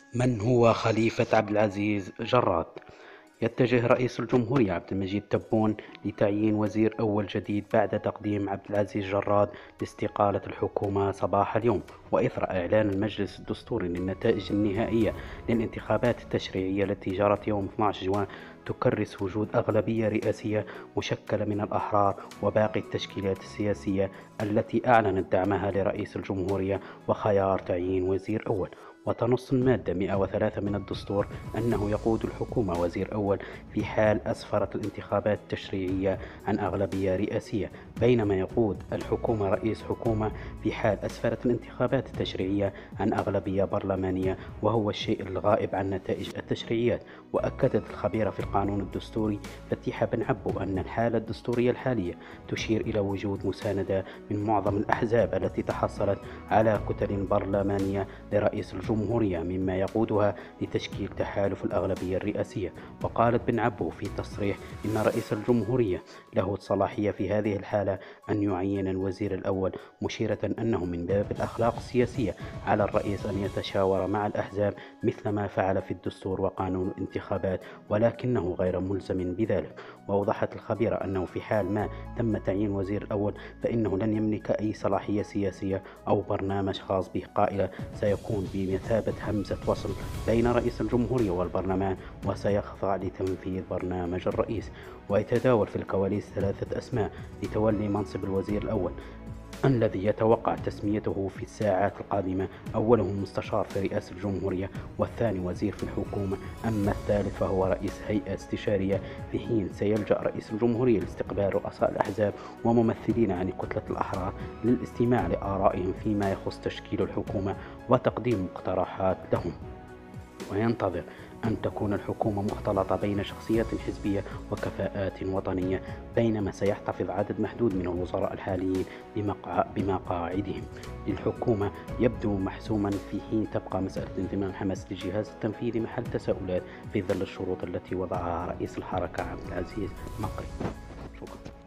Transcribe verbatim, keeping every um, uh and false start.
من هو خليفة عبد العزيز جراد؟ يتجه رئيس الجمهورية عبد المجيد تبون لتعيين وزير أول جديد بعد تقديم عبد العزيز جراد لاستقالة الحكومة صباح اليوم، وإثر إعلان المجلس الدستوري للنتائج النهائية للانتخابات التشريعية التي جرت يوم اثني عشر جوان. تكرس وجود أغلبية رئاسية مشكلة من الأحرار وباقي التشكيلات السياسية التي أعلنت دعمها لرئيس الجمهورية وخيار تعيين وزير أول. وتنص المادة مئة وثلاثة من الدستور أنه يقود الحكومة وزير أول في حال أسفرت الانتخابات التشريعية عن أغلبية رئاسية، بينما يقود الحكومة رئيس حكومة في حال أسفرت الانتخابات التشريعية عن أغلبية برلمانية، وهو الشيء الغائب عن نتائج التشريعيات. وأكدت الخبيرة في القانون الدستوري فتيحة بن عبو أن الحالة الدستورية الحالية تشير إلى وجود مساندة من معظم الأحزاب التي تحصلت على كتل برلمانية لرئيس الجمهورية، مما يقودها لتشكيل تحالف الأغلبية الرئاسية. وقالت بن عبو في تصريح إن رئيس الجمهورية له الصلاحية في هذه الحالة أن يعين الوزير الأول، مشيرة أنه من باب الأخلاق السياسية على الرئيس أن يتشاور مع الأحزاب مثل ما فعل في الدستور وقانون الانتخابات، ولكنه غير ملزم بذلك. وأوضحت الخبيرة أنه في حال ما تم تعيين وزير الأول فإنه لن يملك أي صلاحية سياسية أو برنامج خاص به، قائلة سيكون بمثابة همزة وصل بين رئيس الجمهورية والبرلمان وسيخضع لتنفيذ برنامج الرئيس. ويتداول في الكواليس ثلاثة أسماء لتولي منصب الوزير الأول الذي يتوقع تسميته في الساعات القادمة، أولهم مستشار في رئاسة الجمهورية، والثاني وزير في الحكومة، أما الثالث فهو رئيس هيئة استشارية، في حين سيلجأ رئيس الجمهورية لاستقبال رؤساء الأحزاب وممثلين عن كتلة الأحرار للاستماع لآرائهم فيما يخص تشكيل الحكومة وتقديم مقترحات لهم. وينتظر أن تكون الحكومة مختلطة بين شخصيات حزبية وكفاءات وطنية، بينما سيحتفظ عدد محدود من الوزراء الحاليين بمقع- بمقاعدهم للحكومة يبدو محسوما، في حين تبقى مسألة انضمام حماس للجهاز التنفيذي محل تساؤلات في ظل الشروط التي وضعها رئيس الحركة عبد العزيز مقري. شكرا.